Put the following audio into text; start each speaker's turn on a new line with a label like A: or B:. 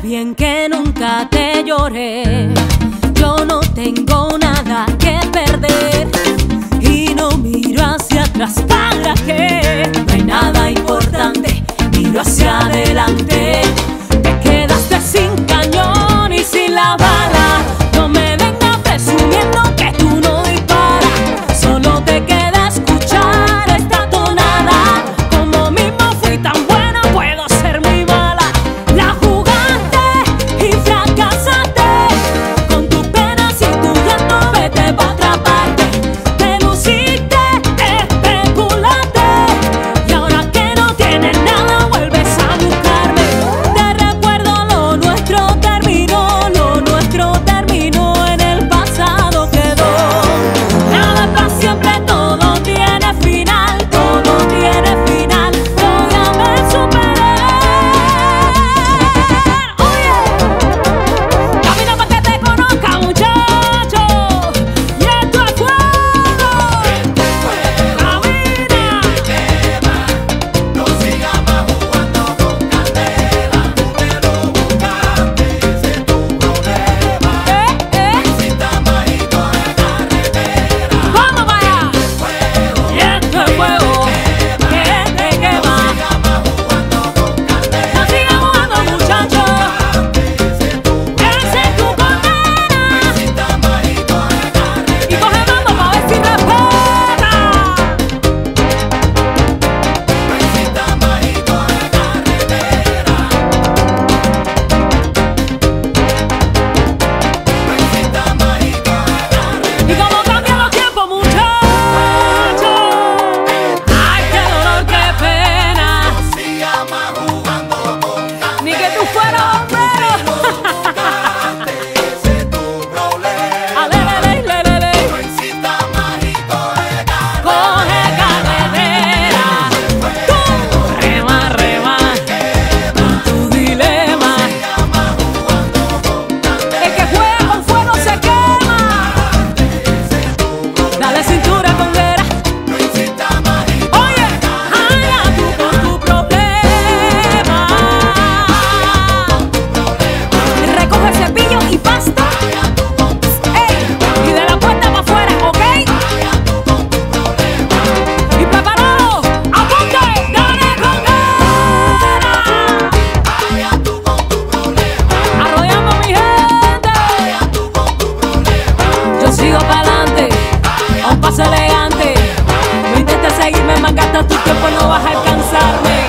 A: bien que nunca te lloré. Yo no tengo nada que perder y no miro hacia atrás. ¿Para qué? No hay nada importante, miro hacia adelante. Te quedaste sin cañón y sin la bala. No me vengas presumiendo que tú no disparas. Solo te queda escuchar esta tonada. Como mismo fui tan buena, puedo ser muy mala. La jugaste y fracasaste. Con tus penas y tu llanto vete pa' otra parte. Te luciste, especulaste. Y ahora que no tienes nada vuelves a buscarme. Te recuerdo lo nuestro terminó. Lo nuestro terminó, en el pasado quedó. Nada es para siempre, todo tiene final. Todo tiene final, yo ya me superé. Oye, camina pa' que te conozca, muchacho. Y esto es fuego. Camina.
B: No sigas más jugando con candela. Tú te lo buscaste, ese es tu problema. No insistas más y coge carretera.
A: Vamos para allá. Y esto es fuego que te quema.
B: No sigas más jugando con candela.
A: No sigas jugando, muchacho.
B: Ese es tu
A: Esa es tu condena.
B: No insistas más y coge
A: Y
B: carretera.
A: coge mando pa' ver si respeta.
B: No insistas más y coge carretera. No insistas más y coge carretera.
A: Y como cambian los tiempos, muchacho. Ay, qué dolor, qué pena.
B: No sigas más jugando con candela.
A: Ni que tú fueras bombero.
B: Ese es tu problema.
A: Alelelelelele.
B: No insistas más y coge carretera.
A: Coge carretera. Tú rema, rema. Con tu dilema. El que juega con fuego se quema. Dale cintura con vera.
B: No insistas más y
A: Oye, allá tú con tu problema. Recoge cepillo y pasta. Ey, y de la puerta para afuera, ¿ok? Y preparado, apunte, dale con ganas.
B: allá tú con tu problema.
A: Arrollando mi gente.
B: Allá tú con tu problema.
A: Yo sigo para adelante, a un paso elegante. No intentes seguirme, más gastas tu tiempo, no vas a alcanzarme.